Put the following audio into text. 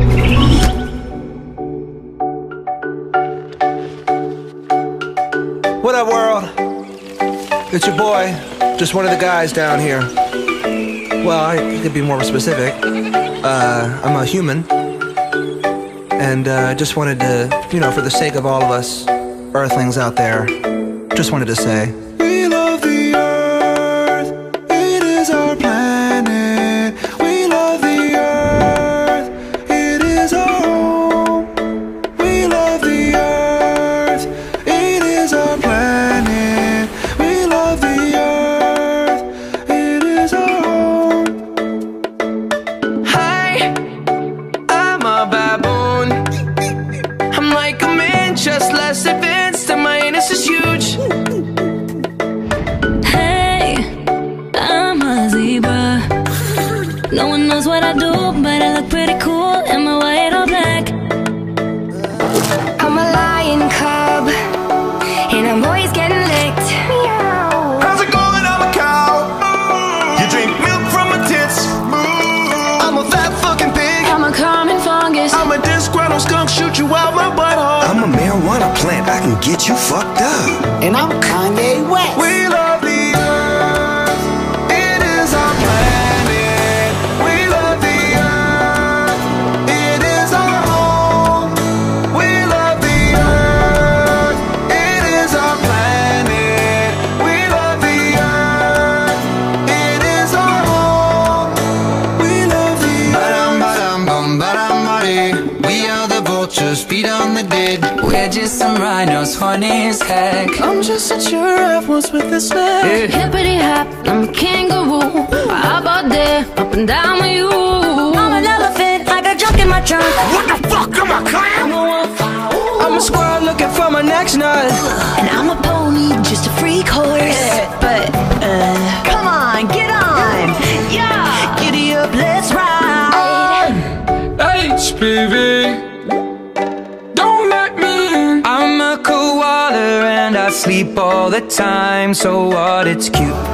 What up, world? It's your boy, just one of the guys down here. Well, I could be more specific. I'm a human. And just wanted to, you know, for the sake of all of us earthlings out there, just wanted to say, we love the earth, it is our planet. We love the earth, it is our home. We love the earth, it is our planet. We love the earth, it is our home. Hi, I'm a baboon. I'm like a man, just less advanced, and my anus is huge. Hey, I'm a zebra. No one knows what I do, but I look pretty cool in my white or black. I'm a lion cub, and I'm always getting licked. How's it going? I'm a cow. You drink milk from my tits. I'm a fat fucking pig. I'm a common fungus. I'm a disgruntled skunk, shoot you out my butthole. I'm a marijuana plant, I can get you fucked up. And I'm Kanye West. We love the earth, it is our planet. We love the earth, it is our home. We love the earth, it is our planet. We love the earth, it is our home. We love the earth. We are the vultures, feet on the dead. We're just some rhinos, funny as heck. I'm just a giraffe, what's with this neck? Hippity hop, I'm a kangaroo. How about that? Up and down with you. I'm an elephant, I got junk in my trunk. What the fuck, am I clown? I'm a squirrel looking for my next nut. And I'm a pony, just a freak horse. But, come on, get on. Yeah, giddy up, let's ride. HPV, don't let me in. I'm a koala and I sleep all the time. So what, it's cute.